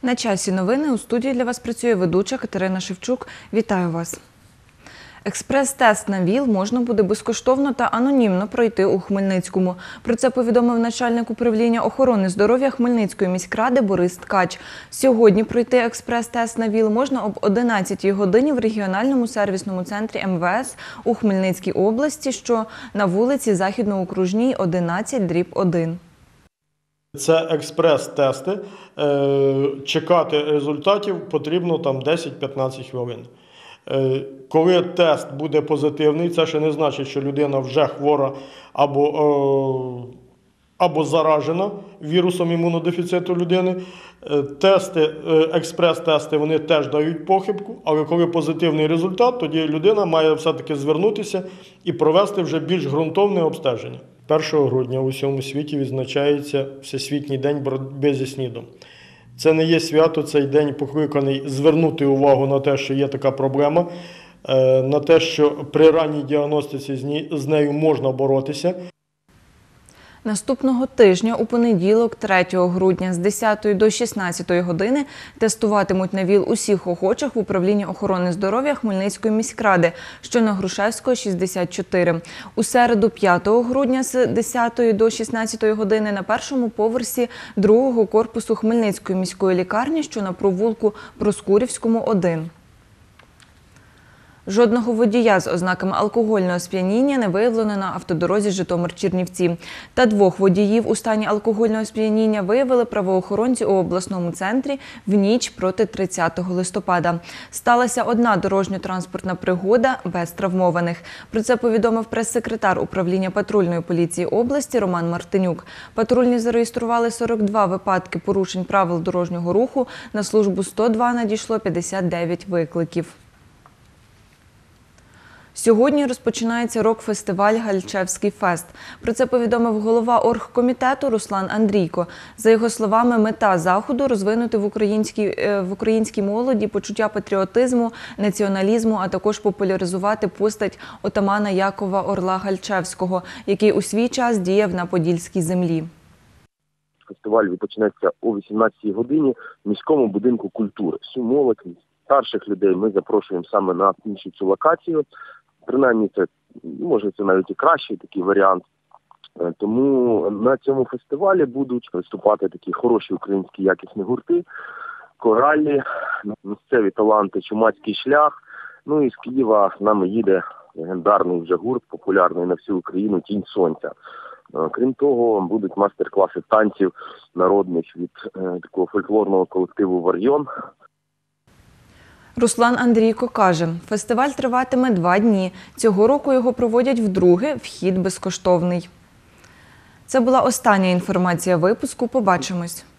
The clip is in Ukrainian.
На часі новини. У студії для вас працює ведуча Катерина Шевчук. Вітаю вас. Експрес-тест на ВІЛ можна буде безкоштовно та анонімно пройти у Хмельницькому. Про це повідомив начальник управління охорони здоров'я Хмельницької міськради Борис Ткач. Сьогодні пройти експрес-тест на ВІЛ можна об 11 годині в регіональному сервісному центрі МВС у Хмельницькій області, що на вулиці Західноокружній, 11/1. Це експрес-тести. Чекати результатів потрібно 10-15 хвилин. Коли тест буде позитивний, це ще не значить, що людина вже хвора або заражена вірусом імунодефіциту людини. Експрес-тести, вони теж дають похибку, але коли позитивний результат, тоді людина має все-таки звернутися і провести вже більш ґрунтовне обстеження. 1 грудня у всьому світі відзначається Всесвітній день боротьби зі СНІДом. Це не є свято, цей день покликаний звернути увагу на те, що є така проблема, на те, що при ранній діагностиці з нею можна боротися. Наступного тижня у понеділок, 3 грудня, з 10 до 16 години тестуватимуть на ВІЛ усіх охочих в управлінні охорони здоров'я Хмельницької міськради, що на Грушевського, 64. У середу, 5 грудня, з 10 до 16 години на першому поверсі другого корпусу Хмельницької міської лікарні, що на провулку Проскурівському, 1. Жодного водія з ознаками алкогольного сп'яніння не виявлено на автодорозі Житомир-Чернівці. Та 2 водіїв у стані алкогольного сп'яніння виявили правоохоронці у обласному центрі в ніч проти 30 листопада. Сталася одна дорожньо-транспортна пригода без травмованих. Про це повідомив прес-секретар управління патрульної поліції області Роман Мартинюк. Патрульні зареєстрували 42 випадки порушень правил дорожнього руху. На службу 102 надійшло 59 викликів. Сьогодні розпочинається рок-фестиваль «Гальчевський фест». Про це повідомив голова оргкомітету Руслан Андрійко. За його словами, мета заходу – розвинути в українській молоді почуття патріотизму, націоналізму, а також популяризувати постать отамана Якова Орла Гальчевського, який у свій час діяв на Подільській землі. Фестиваль почнеться о 18-й годині в міському будинку культури. Всю молодь, старших людей ми запрошуємо саме на іншу цю локацію. Принаймні, це навіть і кращий такий варіант. Тому на цьому фестивалі будуть виступати такі хороші українські якісні гурти, коралі, місцеві таланти «Чумацький шлях». Ну і з Києва з нами їде легендарний вже гурт, популярний на всю Україну «Тінь сонця». Крім того, будуть мастер-класи танців народних від такого фольклорного колективу «Варйон». Руслан Андрійко каже, фестиваль триватиме 2 дні. Цього року його проводять вдруге, вхід безкоштовний. Це була остання інформація випуску. Побачимось.